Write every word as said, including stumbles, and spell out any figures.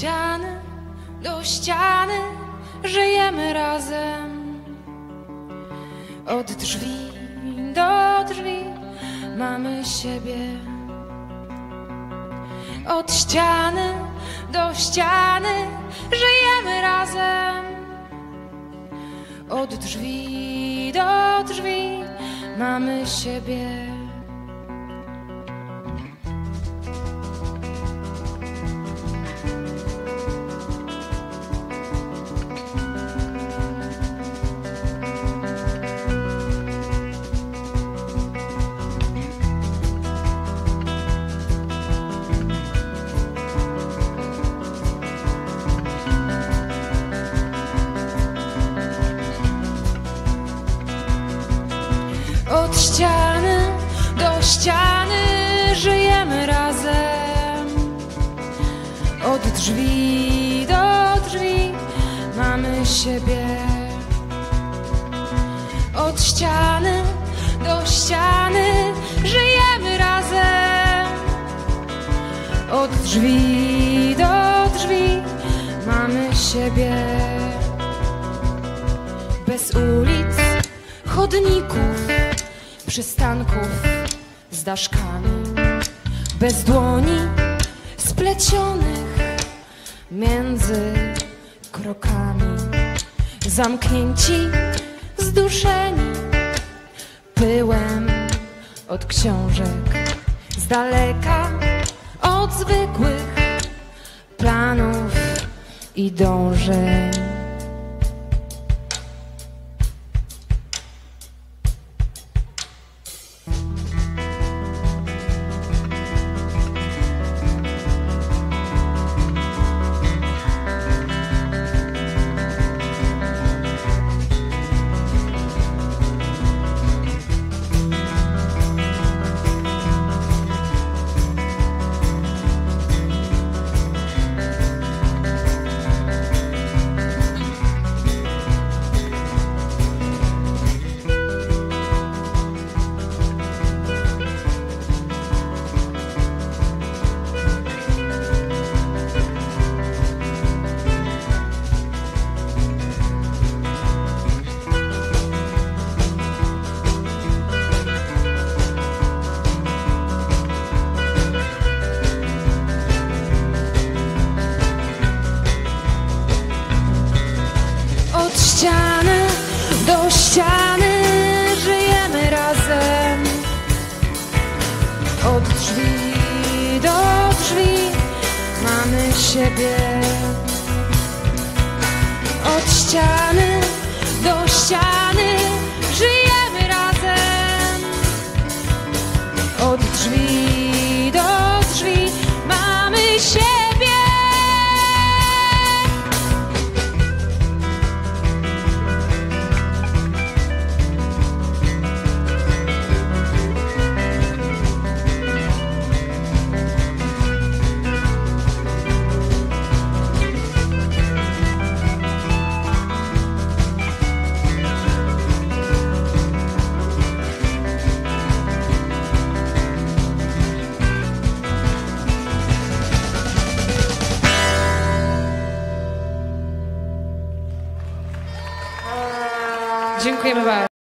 ściany do ściany żyjemy razem. Od drzwi do drzwi mamy siebie. Od ściany do ściany żyjemy razem. Od drzwi do drzwi mamy siebie. Od ściany do ściany żyjemy razem. Od drzwi do drzwi mamy siebie. Od ściany do ściany żyjemy razem. Od drzwi do drzwi mamy siebie. Bez ulic, chodników, przystanków z daszkami, bez dłoni splecionych między krokami, zamknięci, zduszeni pyłem od książek, z daleka od zwykłych planów i dążeń. Od ściany do ściany żyjemy razem. Od drzwi do drzwi mamy siebie. Od ściany do ściany żyjemy razem. Od drzwi do drzwi mamy siebie. Dziękujemy bardzo.